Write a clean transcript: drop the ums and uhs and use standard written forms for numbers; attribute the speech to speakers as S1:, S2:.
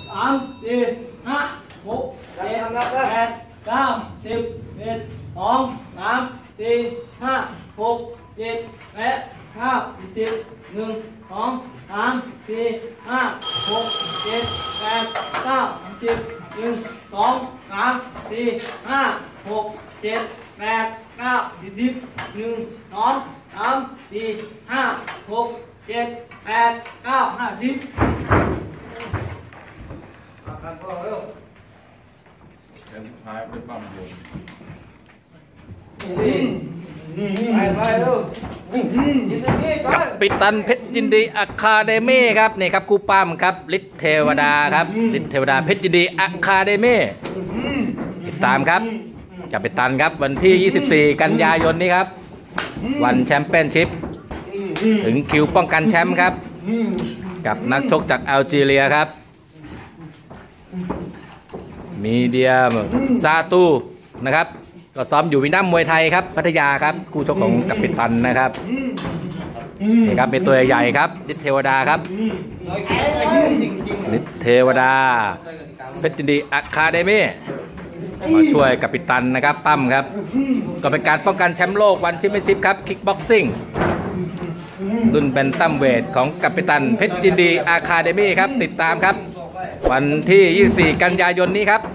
S1: 3 4 5 6 7 8 9 10 11 12 13 14 15 16 17 18 19 20 1 2 3 4 5 6 7 8 9 10 1 2 3 4 5 6 7 8 9 10 1 2 3 4 5 6 7 8 9 50
S2: หายไปปั๊มลง
S3: กัปตันเพชรยินดีอะคาเดมี่ครับนี่ครับครูปั้มครับฤทธิ์เทวดาครับฤทธิ์เทวดาเพชรยินดีอะคาเดมี่ติดตามครับกัปตันครับวันที่ 24 กันยายนนี้ครับวันแชมเปี้ยนชิพถึงคิวป้องกันแชมป์ครับกับนักชกจากอัลจีเรียครับมีเดียมซาตูนะครับก็ซ้อมอยู่วินัมมวยไทยครับพัทยาครับคู่ชกของกัปตันนะครับนี่ครับเป็นตัวใหญ่ครับฤทธิ์เทวดาครับฤทธิ์เทวดาเพชรยินดีอะคาเดมี่มาช่วยกัปตันนะครับปั้มครับก็เป็นการป้องกันแชมป์โลกวันแชมเปี้ยนชิพครับคิกบ็อกซิ่งรุ่นเป็นตั้มเวทของกัปตันเพชรยินดีอะคาเดมี่ครับติดตามครับวันที่ 24 กันยายนนี้ครับ